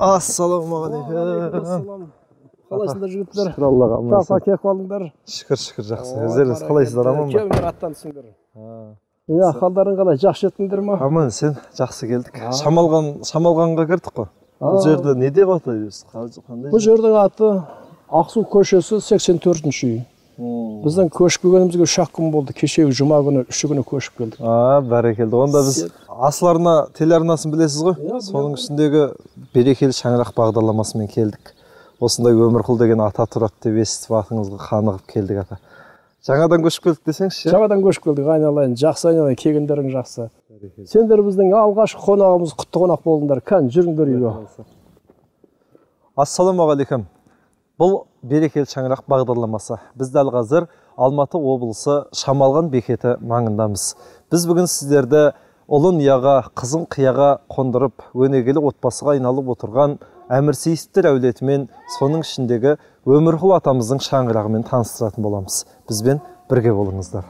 Ассалаумағалейкум. Қалайсыңдар жігіттер? Шүкір Аллаға. Тапа кеп қалдыңдар. Шүкір, жақсы. Өздеріңіз қалайсыздар, аман ба? Келіңдер аттансыңдар. Қалдарың қалай, жақсы жеттіңдер ма? Аман, сен жақсы келдік. Шамалғанға кірдік қой. Бұл жерді не деп атаймыз? Бұл жердің аты Ақсу көшесі 84-ші үй. Біздің көшіп келгенімізге 3 күн болды. Кешегі жұма күні 3 күні көшіп келдік. Бәрекелді. Онда біз Асыл телеарнасын білесіз ғой? Соның ішіндегі берекелі шаңырақ бағдарламасымен келдік. Осындай Өмірқұл деген ата тұрады деп естіп атыңызға қанығып келдік ата. Жаңадан көшіп келдік десеңізші? Жаңадан көшіп келдік, айналайын. Жақсы айналайын, келгендерің жақсы. Сендер біздің алғашқы қонағымыз, құтты қонақ болдыңдар. Кән, жүріңдер үйге. Ассалаумағалейкум. Бұл берекелі шаңырақ бағдарламасы. Біз дәл қазір Алматы облысы Шамалған бекеті маңындамыз. Біз бүгін сіздерді ұлын ұяға, қызын қияға қондырып, өнегелі отбасыға айналып отырған әмірсейістер әулетімен, соның ішіндегі Өмірқұл атамыздың шаңырағымен таныстыратын боламыз. Бізбен бірге болыңыздар.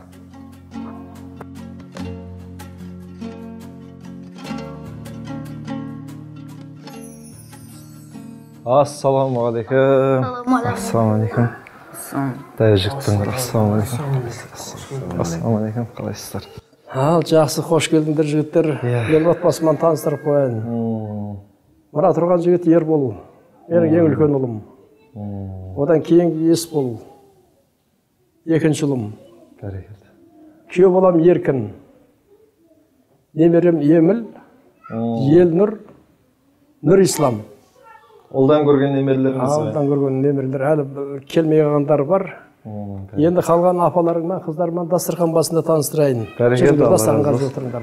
Ассалаумағалейкум. Ассалаумағалейкум. Дәуежіктіңдер. Ассалаумағалейкум. Қалайсыздар? Жақсы, қош келдіңдер жігіттер. Мен отбасыман таныстырып қояйын. Мына тұрған жігіт Ербол. Менің ең үлкен ұлым. Одан кейінгі Есбол. Екінші ұлым. Күйеу балам Еркін. Немерем Еміл, Елнұр, Нұрислам. Олдан көрген немерлеріңіз бе? Олдан көрген немерлер. Әлі келмей қалғандар бар. Енді қалған апаларыңмен, қыздармен дастархан басында таныстырайын. Дастарханға отырыңдар.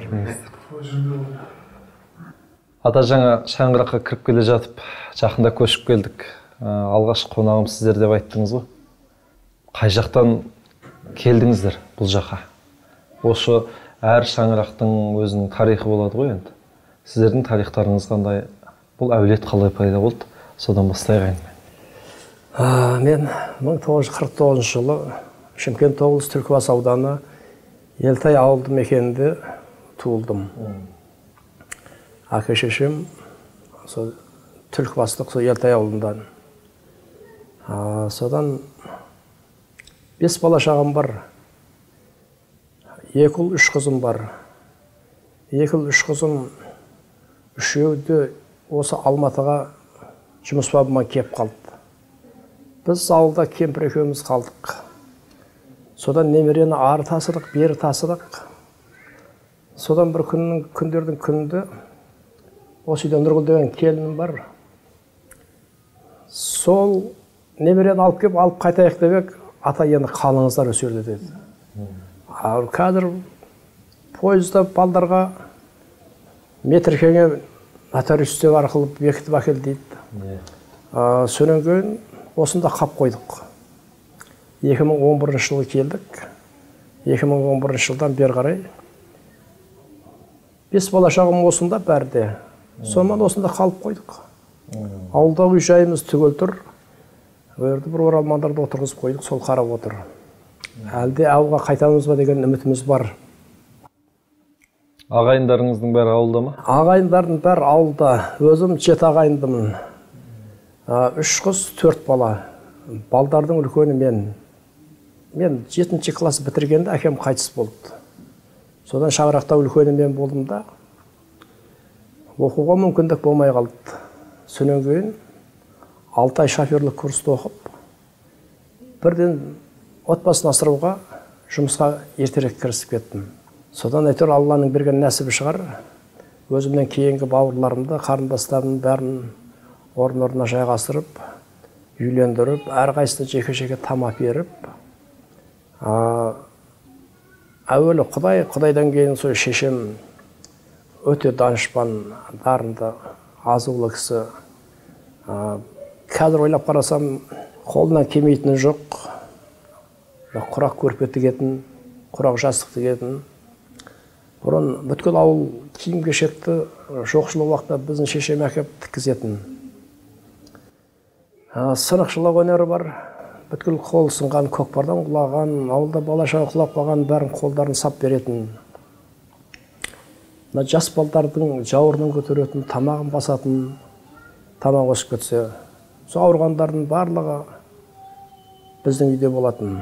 Ата, жаңа шаңыраққа кіріп келе жатып, жақында көшіп келдік. Алғашқы қонағым сіздер деп айттыңыз ғой. Қай жақтан келдіңіздер бұл жаққа? Осы әр шаңырақтың өзінің тарихы болады ғой енді. Сіздердің тарихтарыңыз қандай? Бұл әулет қалай пайда болды? Содан бастайық әңгіме. Мен 1949 жылы Шымкент облысы Түлкібас ауданы Елтай ауылды мекенінде туылдым. Әке-шешем Түлкібастық Елтай ауылынан. Содан 5 бала шағам бар. 2 ұл, 3 қызым бар. 2 ұл, 3 қызым үшеуді осы Алматыға жұмыс бабыма кеп қалды. Біз ауылда кемпір екеуміз қалдық. Содан немерені ары тасыдық, бері тасыдық. Содан бір күндердің күнінде осы үйде Нұргүл деген келінім бар. Сол немерені алып кеп, алып қайтайық деп, ата енді қалыңыздар өсерді деді. Қазір пойызда балдарға метркеңе мотористер арқылы бекітіп әкел дейді. Сонан кейін осында қап қойдық. 2011 жылы келдік. 2011 жылдан бері қарай 5 бала шағым осында бәрде. Сонымен осында қалып қойдық. Ауылда үй жайымыз түгел тұр. Өрді бір оралмандарды отырғызып қойдық, сол қарап отыр. Әлде ауылға қайтамыз ба деген үмітіміз бар. Ағайындарыңыздың бәрі ауылда ма? Ағайындардың бәрі ауылда. Өзім 7 ағайындымын. 3 қыз, 4 бала. Балдардың үлкені мен. Мен 7-ші класс бітіргенде әкем қайтыс болды. Содан шаңырақта үлкені мен болдым да, оқуға мүмкіндік болмай қалды. Сонан кейін 6 ай шоферлік курсты оқып, бірден отбасын асырауға жұмысқа ертерек кірісіп кеттім. Содан әйтеуір Алланың берген нәсібі шығар, өзімнен кейінгі бауырларымды, қарындастарымның бәрін орын-орнына жайғастырып, үйлендіріп, әрқайсысына жеке-жеке тамақ беріп, әуелі Құдайдан кейін сол шешем өте данышпан, дарынды, азулы кісі. Қазір ойлап қарасам, қолынан келмейтіні жоқ. Құрақ көрпе тігетін, құрақ жастық тігетін. Бұрын бүткіл ауыл киім-кешекті жоқшылық уақытта біздің шешем әкеп тіккізетін. Сынықшылық өнері бар. Бүткіл қол сынған, көкпардан құлаған, ауылда бала-шаға құлап қалған бәрін қолдарын сап беретін. Жас балдардың жауырынын көтеретін, тамағын басатын, тамақ өсіп кетсе, сол ауырғандардың барлығы біздің үйде болатын.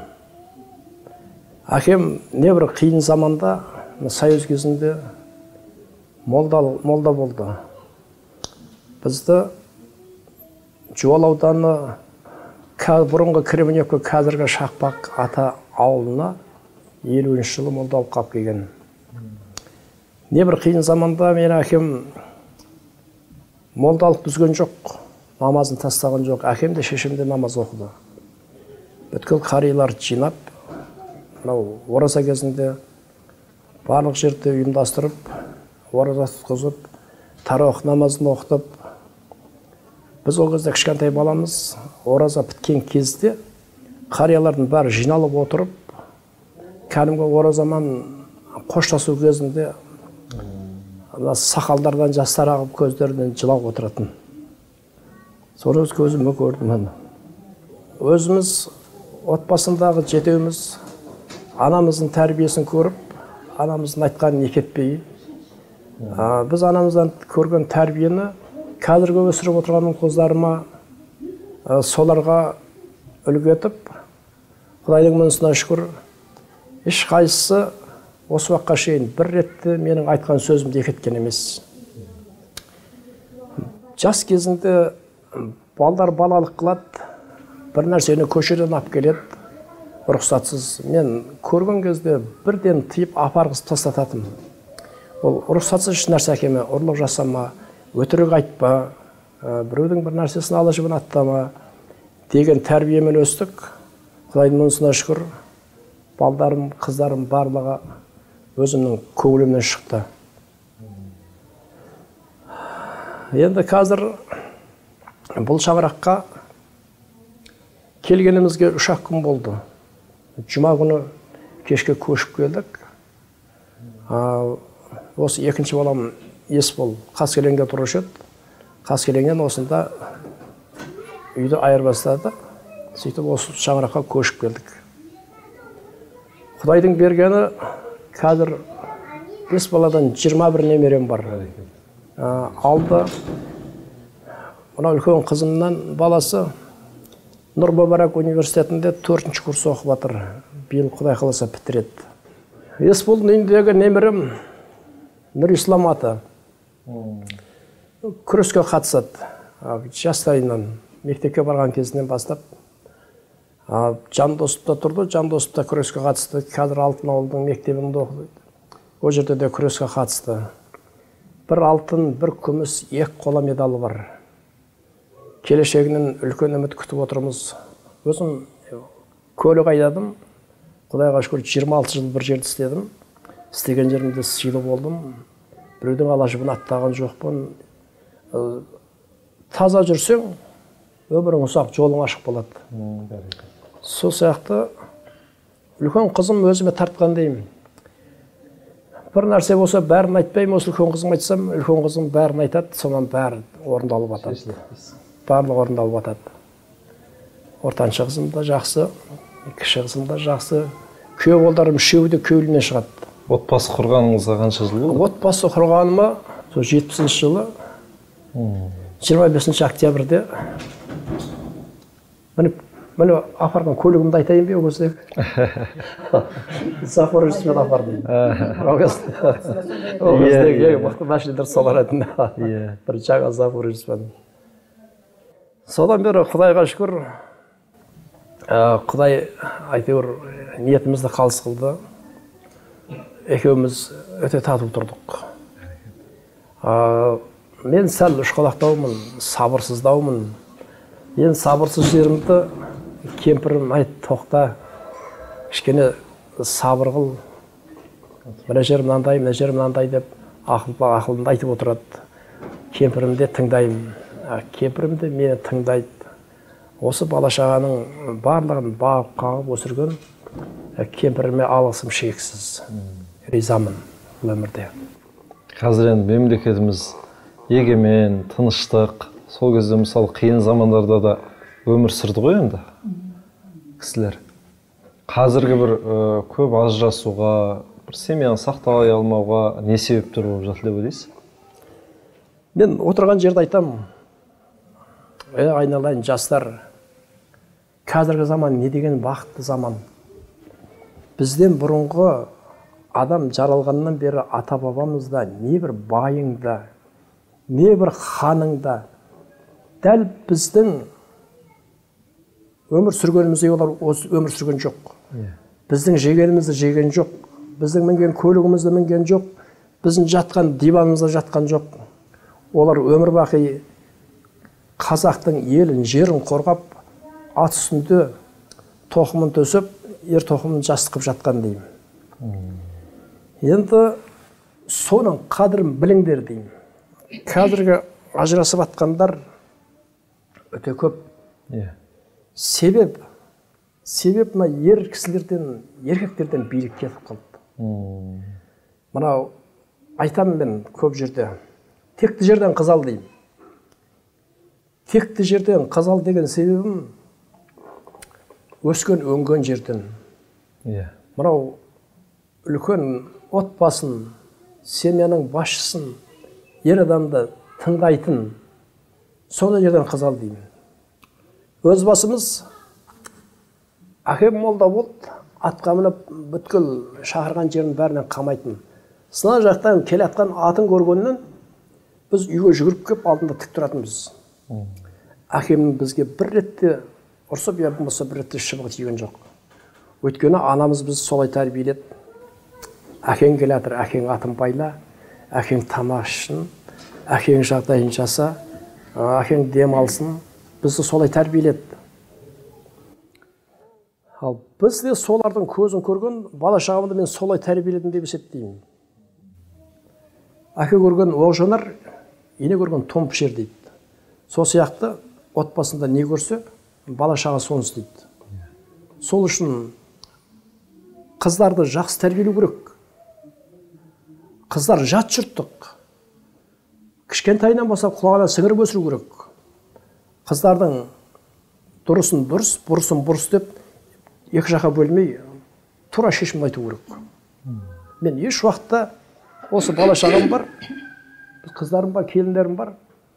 Әкем небір қиын заманда, Союз кезінде молда болды. Бізді Жуалы ауданы бұрынғы Кременевка, қазіргі Шақпақ ата ауылына 50-ші жылы молдалық қалып келген. Небір қиын заманда мен әкем молдалық бұзген жоқ, намазын тастаған жоқ. Әкем де шешем де намаз оқыды. Бүткіл қарилар жинап, ораза кезінде барлық жерде ұйымдастырып, ораза тұтқызып, тарауих намазын оқытып. Біз ол кезде кішкентай баламыз, ораза біткен кезде қариялардың бәрі жиналып отырып, кәдімгі оразамен қоштасу кезінде сақалдардан жастар ағып көздерінен жылап отыратын. Соны өз көзіме көрдім. Өзіміз отбасындағы жетеуміз анамыздың тәрбиесін көріп, анамыздың айтқанын екі етпей, біз анамыздан көрген тәрбиені қазіргі өсіріп отырған қыздарыма соларға үлгі етіп, Құдайдың мұнысына шүкір, ешқайсысы осы уақытқа шейін бір ретте менің айтқан сөзімді екі еткен емес. Жас кезінде балдар балалық қылады, бір нәрсені көшеден алып келеді, рұқсатсыз. Мен көрген кезде бірден тиіп апарғызып тастататым. Ол рұқсатсыз нәрсе әкеме, ұрлық жасама, өтірік айтпа, біреудің бір нәрсесін алашыбын аттама деген тәрбиемен өстік. Құдайдың мұнысына шүкір, балдарым, қыздарым барлығы өзімнің көңілімнен шықты. Енді қазір бұл шаңыраққа келгенімізге 3 күн болды. Жұма күні кешке көшіп келдік. Осы екінші балам Есбол Қаскелеңде тұрушы еді. Қаскелеңнен осында үйді айырбастады. Сөйтіп осы шаңыраққа көшіп келдік. Құдайдың бергені қазір 5 баладан 21 немерем бар. Алды мына үлкен қызымнан баласы Нұр Мүбарак университетінде 4-ші курс оқып жатыр. Биыл Құдай қаласа бітіреді. Есболдың үйіндегі немерем Нұрислам аты. Күреске қатысады. Жастайынан мектепке барған кезінен бастап Жандосыпта тұрды, Жандосыпта күреске қатысты. Қазір Алтын ауылдың мектебінде оқыды. Ол жерде де күреске қатысты. Бір алтын, бір күміс, 2 қола медалы бар. Келешегінен үлкен үміт күтіп отырмыз. Өзім көлік айдадым. Құдайға шүкір 26 жыл бір жерді істедім. Істеген жерімде сыйлы болдым. Біреудің алашыбын аттаған жоқпын. Таза жүрсең, өмірің ұзақ, жолың ашық болады. Сол сияқты үлкен қызым өзіме тартқан деймін. Бір нәрсе болса бәрін айтпаймын, осы үлкен қызым айтсам, үлкен қызым бәрін айтады, сонан бәрі орындалып атады. Барлығы орындалып атады. Ортаншы қызым да жақсы, кіші қызым да жақсы. Күйеу балдарым үшеуі де күйеуінен шығады. Отбасы құрғаныңызға қанша жыл болды? Отбасы құрғаныма 70 жылы 25 октябрьде міне апарған көлігімді айтайын бе ол кезде? Запорожецпен апардым. Ол кездегі мықты машиналар солар еді. Бір жаңа Запорожецпен. Содан бері Құдайға шүкір, Құдай әйтеуір ниетімізді қалыс қылды. Екеуміз өте тату тұрдық. Мен сәл ұшқалақтаумын, сабырсыздаумын. Мен сабырсыз жерімді кемпірім айт, тоқта, кішкене сабыр қыл. Мына жерім мынандай, мына жерім мынандай деп ақылымды айтып отырады. Кемпірімді тыңдаймын. Кемпірімді мені тыңдайды. Осы бала-шағаның барлығын бағып қағып өсірген кемпіріме алғысым шексіз. Ризамын өмірде. Қазір енді мемлекетіміз егемен, тыныштық, сол кезде мысалы қиын замандарда да өмір сүрді ғой енді кісілер. Қазіргі бір көп ажырасуға, бір семьяны сақтай алмауға не себептер болып жатыр деп ойлайсыз? Мен отырған жерде айтамын, айналайын жастар, қазіргі заман не деген бақытты заман. Бізден бұрынғы адам жаралғаннан бері ата бабамызда не бір байыңда, не бір ханыңда, дәл біздің өмір сүргенімізде олар өмір сүрген жоқ. Біздің жегенімізді жеген жоқ, біздің мінген көлігімізді мінген жоқ, біздің жатқан диванымызда жатқан жоқ. Олар өмір бақи қазақтың елін, жерін қорғап, ат үстінде тоқымын төсіп, ер тоқымын жастықып жатқан деймін. Енді соның қадірін біліңдер деймін. Қазіргі ажырасып атқандар өте көп. Себеп мына ер кісілерден, еркектерден билік кетіп қалды. Мынау айтамын мен көп жерде, текті жерден қызал деймін. Текті жерден қызал деген себебім өскен өнген жерден. Мынау үлкен отбасын, семьяның басшысын, ер адамды тыңдайтын сондай жерден қызал деймін. Өз басымыз әкем молда болды, атқа мініп бүткіл шақырған жерін бәрінен қамайтын. Сына жақтан келе атқан атын көргеннен біз үйге жүгіріп кеп алдында тік тұратынбыз. Әкемнің бізге бір ретте ұрсып, я болмаса бір ретте шыбығы тиген жоқ. Өйткені анамыз біз солай тәрбиеледі. Әкең келе жатыр, әкең атын байла, әкең тамақ ішсін, әкең жағдайын жаса, әкең дем алсын. Бізді солай тәрбиеледі. Ал біз де солардың көзін көрген, бала шағымды мен солай тәрбиеледім деп есептеймін. Әке көрген оқ жанар, ене көрген том пішер дейді. Сол сияқты отбасында не көрсе, бала шаға соны істейді. Сол үшін қыздарды жақсы тәрбиелеу керек. Қыздар жат жұрттық. Кішкентайынан бастап құлағына сіңіріп өсіру керек. Қыздардың дұрысын дұрыс, бұрысын бұрыс деп, екі жаққа бөлмей, тура шешім айту керек. Мен еш уақытта осы бала шағам бар, қыздарым бар, келіндерім бар.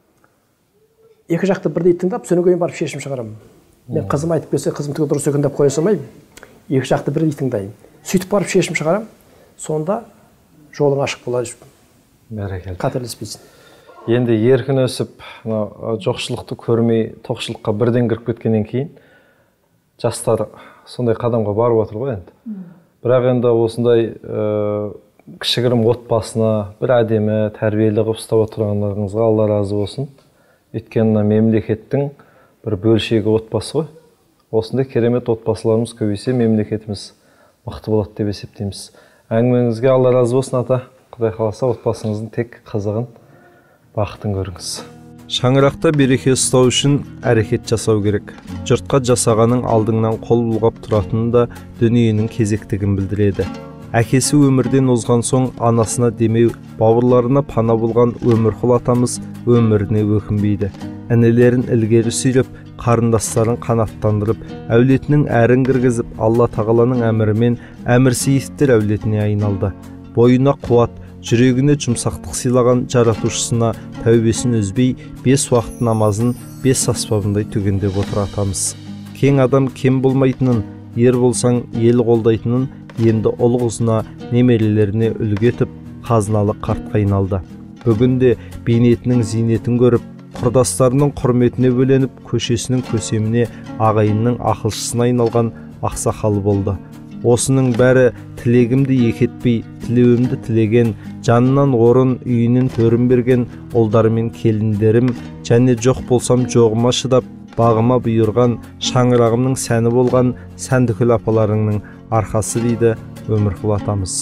Екі жақты бірдей тыңдап, содан кейін барып шешім шығарамын. Мен қызым айтып келсе, қызым түгел дұрыс екен деп қоя салмаймын. Екі жақты бірдей тыңдаймын. Сөйтіп барып шешім шығарамын. Сонда жолың ашық болады. Бәрекелді. Қателеспейсің. Енді еркін өсіп, жоқшылықты көрмей, тоқшылыққа бірден кіріп кеткеннен кейін, жастар сондай қадамға барып отыр ғой енді. Бірақ енді осындай кішігірім отбасына бір әдемі тәрбиелі қылып ұстап отырғандарыңызға Алла разы болсын. Өйткені мемлекеттің бір бөлшегі отбасы ғой. Осындай керемет отбасыларымыз көбейсе, мемлекетіміз мықты болады деп есептейміз. Әңгімеңізге Алла разы болсын ата. Құдай қаласа отбасыңыздың тек қызығын, бақытын көріңіз. Шаңырақта береке ұстау үшін әрекет жасау керек. Жұртқа жасағаның алдыңнан қол бұлғап тұратыны да дүниенің кезектігін білдіреді. Әкесі өмірден озған соң анасына демеу, бауырларына пана болған Өмірқұл атамыз өміріне өкінбейді. Інілерін ілгері сүйреп, қарындастарын қанаттандырып, әулетінің әрін кіргізіп, Алла тағаланың әмірімен Әмірсейітовтер әулетіне айналды. Бойына қуат, жүрегіне жұмсақтық сыйлаған жаратушысына тәубесін үзбей, 5 уақыт намазын 5 аспабындай түгендеп отыр атамыз. Кең адам кем болмайтынын, ер болсаң ел қолдайтынын, енді ұл қызына, немерелеріне үлгі етіп, қазыналы қартқа айналды. Бүгінде бейнетінің зейнетін көріп, құрдастарының құрметіне бөленіп, көшесінің көсеміне, ағайынның ақылшысына айналған ақсақалы болды. Осының бәрі тілегімді екетпей, тілеуімді тілеген, жанынан орын, үйінен төрін берген ұлдарымен келіндерім, және жоқ болсам жоғыма шыдап, бағыма бұйырған, шаңырағымның сәні болған Сәндікүл апаларыңның арқасы дейді Өмірқұл атамыз.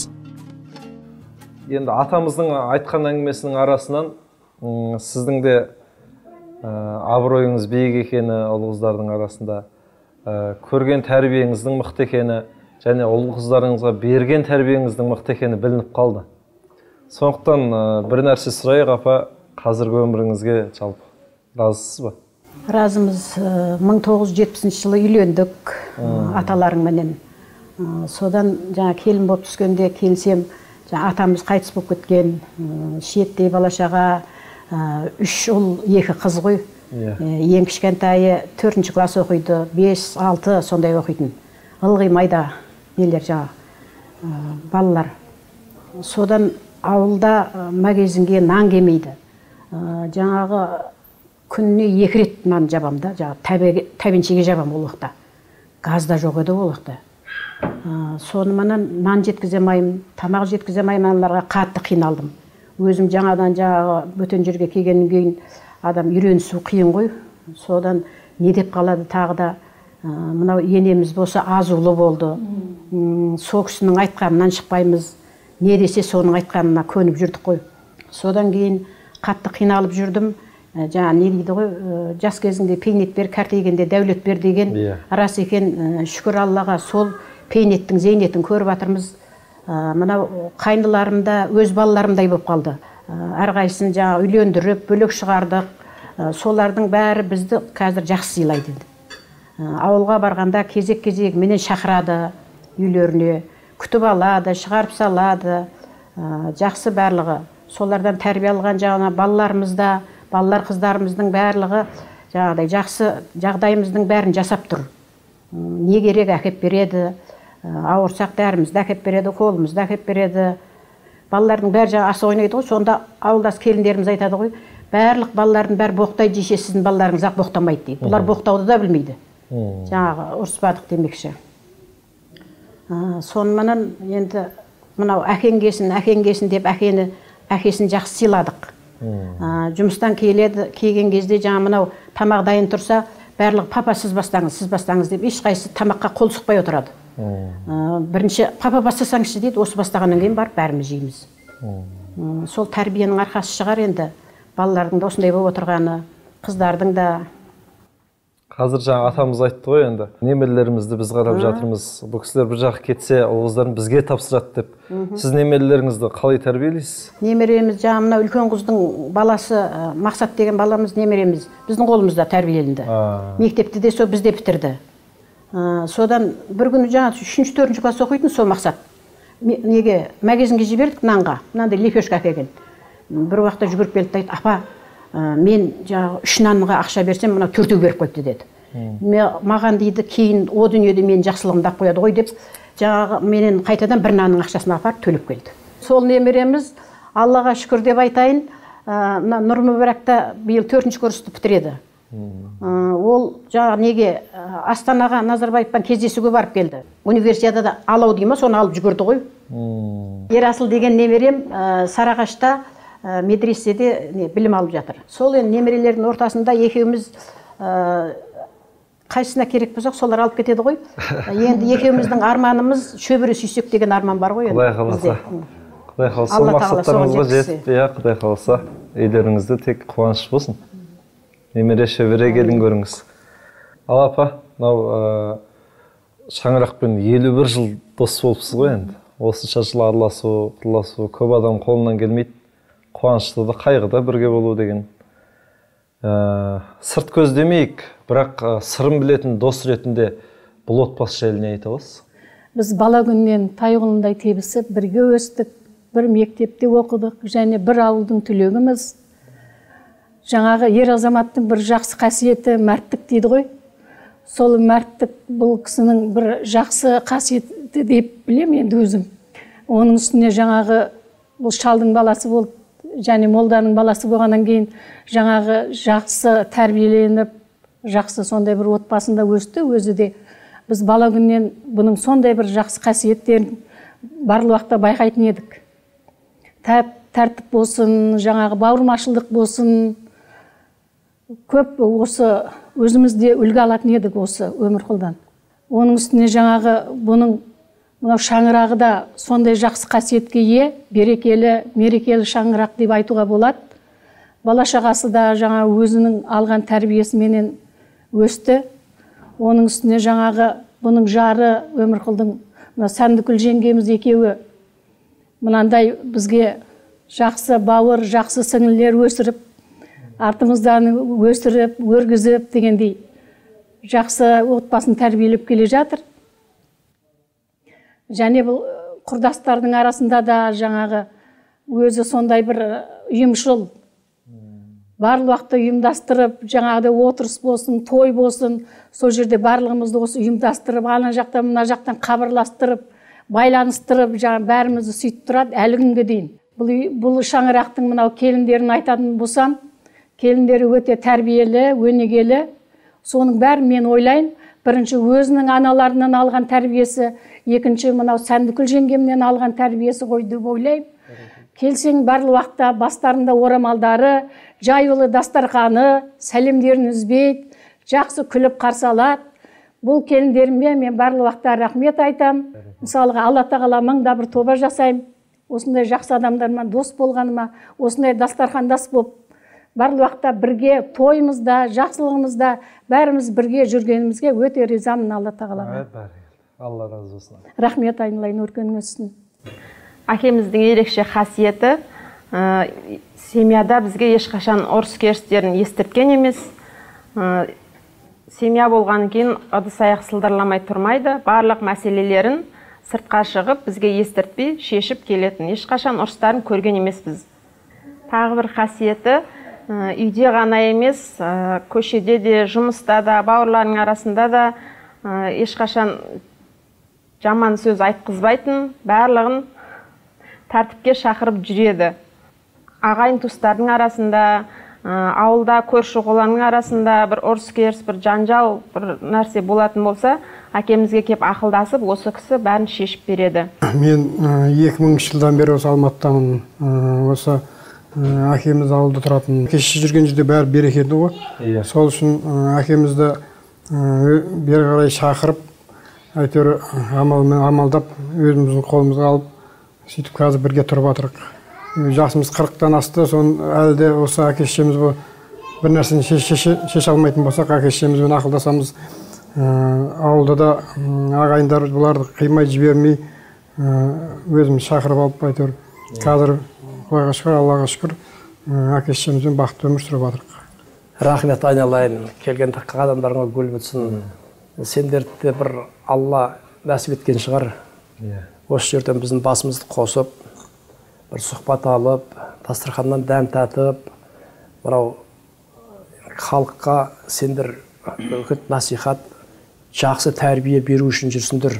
Енді атамыздың айтқан әңгімесінің арасынан сіздің де абыройыңыз биік екені, ұл қыздардың арасында көрген тәрбиеңіздің мықты екені, және ұл қыздарыңызға берген тәрбиеңіздің мықты екені білініп қалды. Сондықтан бір нәрсе сұрайық апа, қазіргі өміріңізге жалпы разысыз ба? Разымыз. 1970 жылы үйлендік аталарыңменен. Содан жаңа келін болып түскенде келсем, атамыз қайтыс болып кеткен, шиеттей бала шаға, 3 ұл, 2 қыз ғой. Ең кішкентайы 4-ші класс оқиды, 5-6 сондай оқитын. Ылғи майда нелер балалар. Содан ауылда магазинге нан келмейді. Жаңағы күніне 2 рет нан жабам да, тәбеншеге жабам ол уақытта. Газ да жоқ еді ол уақытта. Соны манан нан жеткізе алмаймын, тамақ жеткізе алмаймын, аналарға қатты қиналдым. Өзім жаңадан бөтен жерге келгеннен кейін адам үйренісу қиын ғой. Содан не деп қалады тағы да, мынау енеміз болса азулы болды. Сол кісінің айтқанынан шықпаймыз. Не десе соның айтқанына көніп жүрдік қой. Содан кейін қатты қиналып жүрдім. Жаңа не дейді ғой, жас кезіңде пейнет бер, кәртейгенде дәулет бер деген рас екен. Шүкір Аллаға, сол пейнеттің, зейнетін көріп жатырмыз. Мынау қайныларымда өз балаларымдай болып қалды. Әрқайсысын жаңа үйлендіріп, бөлек шығардық. Солардың бәрі бізді қазір жақсы сыйлайды. Ауылға барғанда кезек-кезек менен шақырады үйлеріне, күтіп алады, шығарып салады. Жақсы барлығы. Солардан тәрбие алған жаңа балаларымызда, балалар қыздарымыздың барлығы жаңағыдай жақсы жағдайымыздың бәрін жасап тұр. Не керек әкеп береді, ауырсақ дәрімізді әкеп береді, қолымызды әкеп береді. Балалардың бәрі жаңа асы ойнайды ғой, сонда ауылдас келіндеріміз айтады ғой, барлық балалардың бәрі боқтайды десе, сіздің балаларыңыз ақ боқтамайды дейді. Бұлар боқтауды да білмейді. Жаңағы ұрыспадық демекші. Сонымен енді мынау әкең деп әкесін жақсы сыйладық. Жұмыстан келген кезде жаңа мынау тамақ дайын тұрса, барлығы папа сіз бастаңыз деп ешқайсысы тамаққа қол сұқпай отырады. Бірінші папа бастасаңызшы дейді, осы бастағаннан кейін барып бәріміз жейміз. Сол тәрбиенің арқасы шығар енді, балалардың да осындай болып отырғаны, қыздардың да. Қазір жаңа атамыз айтты ғой енді, немерелерімізді біз қарап жатырмыз, бұл кісілер бір жақ кетсе, ол қыздарын бізге тапсырады деп. Сіз немерелеріңізді қалай тәрбиелейсіз? Немереміз жаңа мына үлкен қыздың баласы, Мақсат деген баламыз немереміз, біздің қолымызда тәрбиеленді. Мектепті де сол бізде бітірді. Содан бір күні жаңа 3-4 класс оқитын сол Мақсат. Неге магазинге жібердік нанға, мынандай лепешка әкелген. Бір уақытта жүгіріп келді дейді, апа, мен жаңағы 3 нанға ақша берсем, мына 4-еу беріп қойды деді. Маған дейді, кейін о дүниеде мен жақсылығымды ап қояды ғой деп, жаңағы менен қайтадан 1 нанның ақшасын апарып төлеп келді. Сол немереміз, Аллаға шүкір деп айтайын, Нұрмүбәракта биыл 4-ші курсты бітіреді. Ол жаңағы неге Астанаға Назарбаевпен кездесуге барып келді. Универсиадада алау дейма, соны алып жүгірді ғой. Ерасыл деген немерем Сарағашта медреседе білім алып жатыр. Сол енді немерелердің ортасында екеуміз қайсысына керек болсақ, солар алып кетеді ғой. Енді екеуміздің арманымыз шөбере сүйсек деген арман бар ғой. Құдай қаласа. Құдай қаласа, сол мақсаттарыңызға жетіп, Құдай қаласа, үйлеріңізде тек қуаныш болсын. Немере шөбере келін көріңіз. Ал апа, мынау шаңырақпен 51 жыл дос болыпсыз ғой енді. Осынша жыл араласу, құрласу, көп адам қолынан келмейді. Қуанышты да, қайғы да бірге болу деген. Сырт көз демейік, бірақ сырын білетін дос ретінде бұл отбасы жайлы не айта аласыз? Біз бала күннен тайғұлындай тебісіп, бірге өстік, бір мектепте оқыдық, және бір ауылдың түлегіміз. Жаңағы ер азаматтың бір жақсы қасиеті мәрттік дейді ғой. Сол мәрттік бұл кісінің бір жақсы қасиеті деп білем енді өзім. Оның үстіне жаңағы бұл шалдың баласы болып, және молданың баласы болғаннан кейін жаңағы жақсы тәрбиеленіп, жақсы сондай бір отбасында өсті. Өзі де біз бала күннен бұның сондай бір жақсы қасиеттерін барлық уақытта байқайтын едік. Тәртіп болсын, жаңағы бауырмашылдық болсын, көп осы өзімізде үлгі алатын едік осы Өмірқұлдан. Оның үстіне жаңағы бұның мынау шаңырағы да сондай жақсы қасиетке ие, берекелі, мерекелі шаңырақ деп айтуға болады. Бала шағасы да жаңа өзінің алған тәрбиесіменен өсті. Оның үстіне жаңағы бұның жары Өмірқұлдың Сәндікүл жеңгеміз екеуі мынандай бізге жақсы бауыр, жақсы сіңілер өсіріп, артымыздан өсіріп, өргізіп дегендей жақсы отбасын тәрбиелеп келе жатыр. Және бұл құрдастардың арасында да жаңағы өзі сондай бір ұйымшыл, барлық уақытта ұйымдастырып, жаңағыдай отырыс болсын, той болсын, сол жерде барлығымызды осы ұйымдастырып, ана жақтан мына жақтан хабарластырып, байланыстырып, жаңа бәрімізді сөйтіп тұрады әлі күнге дейін. Бұл шаңырақтың мынау келіндерін айтатын болсам, келіндері өте тәрбиелі, өнегелі. Соның бәрін мен ойлайын, бірінші өзінің аналарынан алған тәрбиесі, екінші мынау Сәндікүл жеңгемнен алған тәрбиесі ғой деп ойлаймын. Келсең барлық уақытта бастарында орамалдары, жаюлы дастарханы, сәлемдерін үзбейді, жақсы күліп қарсы алады. Бұл келіндеріме мен барлық уақытта рахмет айтам. Мысалға, Алла тағала мыңда бір тоба жасаймын. Осындай жақсы адамдармен дос болғаныма, осындай дастархандас болып, барлық уақытта бірге тойымызда, жақсылығымызда бәріміз бірге жүргенімізге өте ризамын Алла тағалаға. Алла разы болсын. Рахмет айналайын, өркенің өссін. Әкеміздің ерекше қасиеті, семьяда бізге ешқашан ұрыс керістерін естірткен емес. Семья болған кейін ыдыс-аяқ сылдырламай тұрмайды. Барлық мәселелерін сыртқа шығып, бізге естіртпей, шешіп келетін. Ешқашан ұрыстарын көрген емес біз. Тағы бір қасиеті, үйде ғана емес, көшеде де, жұмыста да, бауырларының арасында да ешқашан жаман сөз айтқызбайтын, барлығын тәртіпке шақырып жүреді. Ағайын туыстардың арасында, ауылда көрші қоланың арасында бір ұрыс керіс, бір жанжал, бір нәрсе болатын болса, әкемізге кеп ақылдасып, осы кісі бәрін шешіп береді. Мен 2000 жылдан бері осы Алматыдамын. Осы әкеміз ауылда тұратын. Кеше жүрген жерде бәрі берекелі ғой. Сол үшін әкемізді бері қарай шақырып, әйтеуір амалдап, өзіміздің қолымызға алып, сөйтіп қазір бірге тұрып жатырық. Жасымыз 40-тан асты, әлі де осы әке-шешеміз бір нәрсені шеше алмайтын болсақ, әке-шешемізбен ақылдасамыз. Ауылда да ағайындар бұларды қимай жібермей, өзіміз шақырып алып, әйтеуір қазір Құдайға шүкір, Аллаға шүкір, әке-шешемізбен бақытты өмір сүріп жатырық. Рахмет айналайын, келген адамдарыңа гүл бітсін. Сендерді бір Алла нәсіп еткен шығар. Осы жерден біздің басымызды қосып, бір сұхбат алып, дастарханнан дәм татып, мынау халыққа сендер үгіт насихат, жақсы тәрбие беру үшін жүрсіңдер.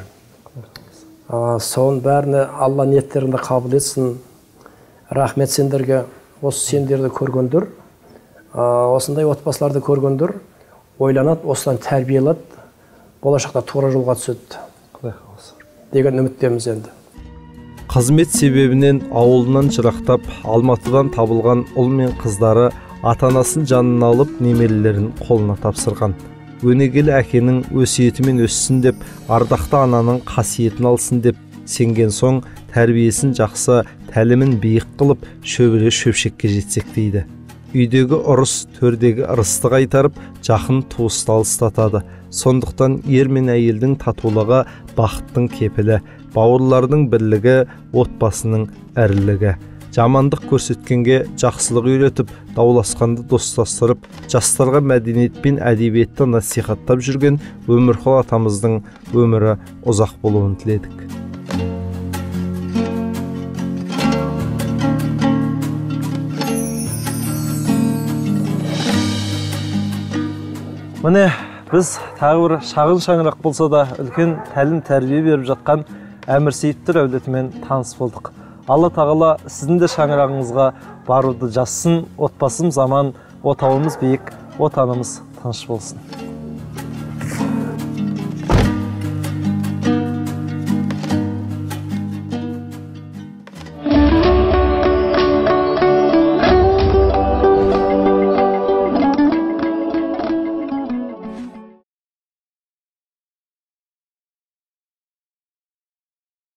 Соның бәріне Алла ниеттеріңді қабыл етсін. Рахмет сендерге, осы сендерді көргендір, осындай отбасыларды көргендір, ойланады, осыдан тәрбие алады, болашақта тура жолға түседі деген үміттеміз енді. Қызмет себебінен ауылынан жырақтап, Алматыдан табылған ұл мен қыздары ата-анасын жанына алып, немерелерін қолына тапсырған. Өнегелі әкенің өсиетімен өссін деп, ардақты ананың қасиетін алсын деп, сенген соң тәрбиесін жақсы, тәлімін биік қылып, шөбіре шөпшекке жетсек дейді. Үйдегі ұрыс, төрдегі ырысты қайтарып, жақын туысты алыстатады. Сондықтан ер мен әйелдің татулығы бақыттың кепілі, бауырлардың бірлігі, отбасының ірілігі. Жамандық көрсеткенге жақсылық үйретіп, дауласқанды достастырып, жастарға мәдениет пен әдебиетті насихаттап жүрген Өмірқұл атамыздың өмірі ұзақ болуын тіледік. Міне, біз тағы бір шағын шаңырақ болса да үлкен тәлім тәрбие беріп жатқан Әмір Сейіптер әулетімен таныс болдық. Алла тағала сіздің де шаңырағыңызға баруды жазсын, отбасым заман, отауымыз биік, отанымыз тыныш болсын.